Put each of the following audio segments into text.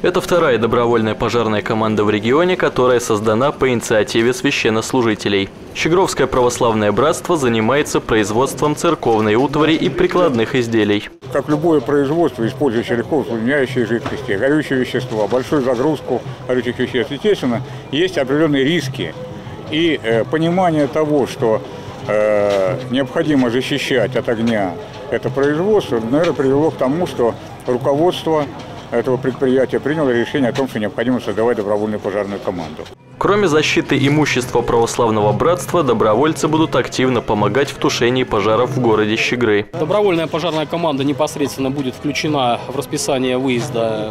Это вторая добровольная пожарная команда в регионе, которая создана по инициативе священнослужителей. Щегровское православное братство занимается производством церковной утвари и прикладных изделий. Как любое производство, использующее легко воспламеняющие жидкости, горючие вещества, большую загрузку горючих веществ, естественно, есть определенные риски. И понимание того, что необходимо защищать от огня это производство, наверное, привело к тому, что руководство этого предприятия приняло решение о том, что необходимо создавать добровольную пожарную команду. Кроме защиты имущества православного братства, добровольцы будут активно помогать в тушении пожаров в городе Щегры. Добровольная пожарная команда непосредственно будет включена в расписание выезда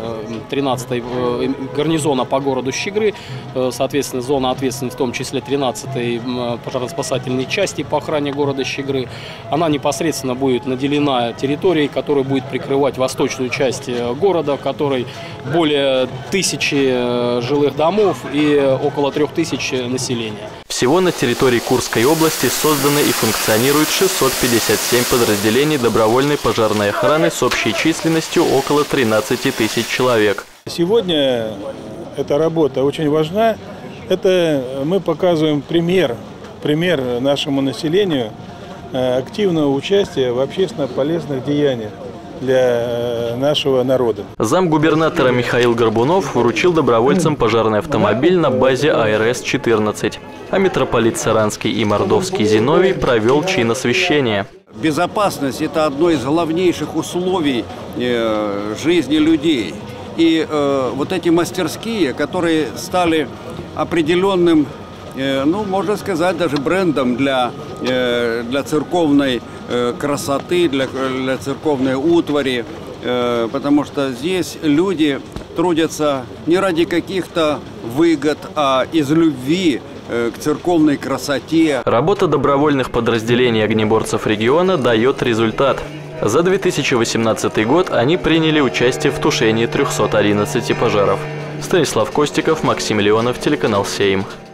13-й гарнизона по городу Щегры. Соответственно, зона ответственности, в том числе 13-й пожарно-спасательной части по охране города Щегры. Она непосредственно будет наделена территорией, которая будет прикрывать восточную часть города, в которой более 1000 жилых домов и около 3000 населения. Всего на территории Курской области созданы и функционирует 657 подразделений добровольной пожарной охраны с общей численностью около 13 тысяч человек. Сегодня эта работа очень важна. Это мы показываем пример нашему населению активного участия в общественно полезных деяниях для нашего народа. Замгубернатора Михаил Горбунов вручил добровольцам пожарный автомобиль на базе АРС-14. А митрополит Саранский и Мордовский Зиновий провел чиносвящение. Безопасность – это одно из главнейших условий жизни людей. И вот эти мастерские, которые стали определенным, ну, можно сказать, даже брендом для церковной красоты, для церковной утвари, потому что здесь люди трудятся не ради каких-то выгод, а из любви к церковной красоте. Работа добровольных подразделений огнеборцев региона дает результат. За 2018 год они приняли участие в тушении 311 пожаров. Станислав Костиков, Максим Леонов, телеканал «Сейм».